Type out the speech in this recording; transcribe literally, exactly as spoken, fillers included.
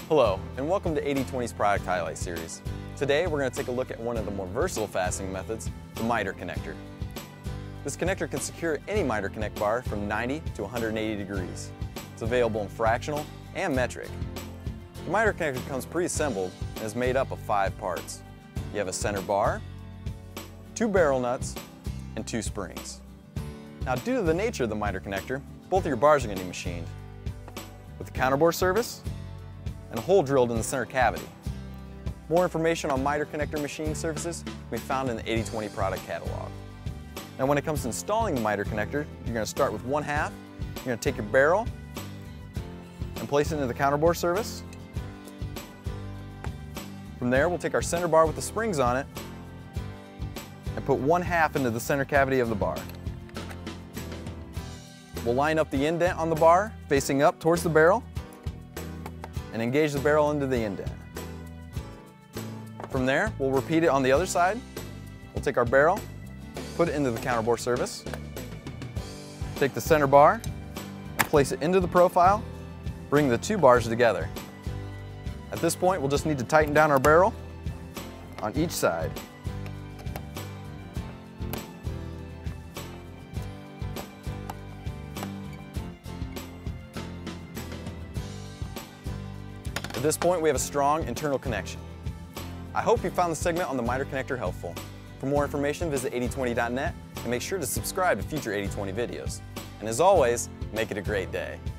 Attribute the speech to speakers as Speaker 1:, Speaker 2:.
Speaker 1: Hello, and welcome to eighty twenty's Product Highlight Series. Today we're going to take a look at one of the more versatile fastening methods, the miter connector. This connector can secure any miter connect bar from ninety to one hundred eighty degrees. It's available in fractional and metric. The miter connector comes pre-assembled and is made up of five parts. You have a center bar, two barrel nuts, and two springs. Now, due to the nature of the miter connector, both of your bars are going to be machined with a counterbore service and a hole drilled in the center cavity. More information on miter connector machining services can be found in the eighty twenty product catalog. Now, when it comes to installing the miter connector, you're going to start with one half. You're going to take your barrel and place it into the counterbore service. From there, we'll take our center bar with the springs on it and put one half into the center cavity of the bar. We'll line up the indent on the bar facing up towards the barrel and engage the barrel into the indent. From there, we'll repeat it on the other side. We'll take our barrel, put it into the counterbore service, take the center bar and place it into the profile, bring the two bars together. At this point, we'll just need to tighten down our barrel on each side. At this point, we have a strong internal connection. I hope you found the segment on the miter connector helpful. For more information, visit eighty twenty dot net and make sure to subscribe to future eighty twenty videos. And as always, make it a great day.